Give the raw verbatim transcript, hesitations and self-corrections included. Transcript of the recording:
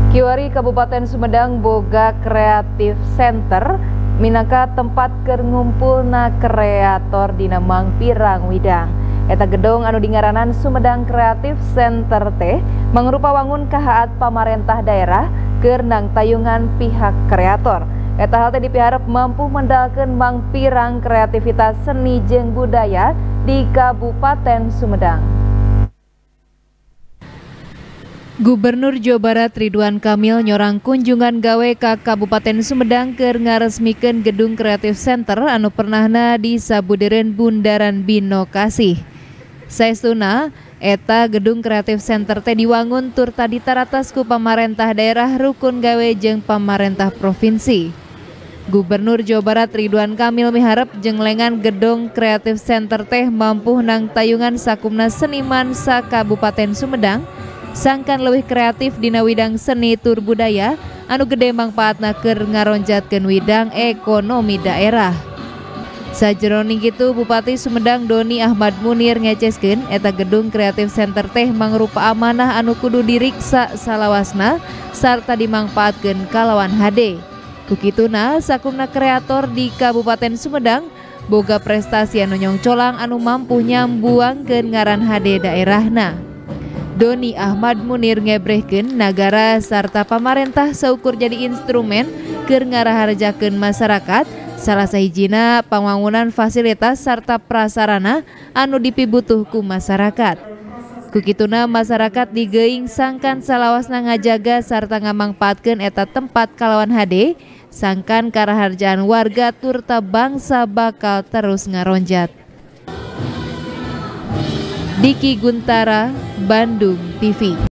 Kiwari Kabupaten Sumedang boga kreatif center minangka tempat keur ngumpulna kreator dina Mangpirang Widang. Eta gedung anu dingaranan Sumedang Kreatif Center teh mangrupa wangun kahaat pamarentah daerah keur nang tayungan pihak kreator. Eta hal teh dipiharep mampu mendalkeun Mangpirang kreativitas seni jeung budaya di Kabupaten Sumedang. Gubernur Jawa Barat Ridwan Kamil nyorang kunjungan gawe ka Kabupaten Sumedang keur ngaresmikeun gedung Kreatif Center anu pernahna disabudeureun Bundaran Bino Kasih. Saestuna eta gedung Kreatif Center teh diwangun tur tadi taratas ku pamarentah daerah rukun gawe jeung pamarentah provinsi. Gubernur Jawa Barat Ridwan Kamil miharep jenglengan gedung Kreatif Center teh mampu nang tayungan sakumna seniman sa Kabupaten Sumedang sangkan leuwih kreatif dina widang seni tur budaya anu gede mangpaatna keur ngaronjatkeun widang ekonomi daerah. Sajroning kitu Bupati Sumedang Doni Ahmad Munir ngeceskeun eta gedung Kreatif Center teh mangrupa amanah anu kudu diriksa salawasna sarta dimangpaatkeun kalawan H D. Kukituna sakumna kreator di Kabupaten Sumedang boga prestasi anu nyongcolang anu mampu nyambuangkeun ngaran H D daerahna. Doni Ahmad Munir ngebrehkeun nagara sarta pamarentah seukur jadi instrumen keur ngaraharjakeun masyarakat, salah sahijina pambangunan fasilitas sarta prasarana anu dipibutuh ku masyarakat. Kukituna masyarakat digeuing sangkan salawasna ngajaga sarta ngamangpaatkeun eta tempat kalawan H D, sangkan karaharjaan warga turta bangsa bakal terus ngaronjat. Diki Guntara, Bandung T V.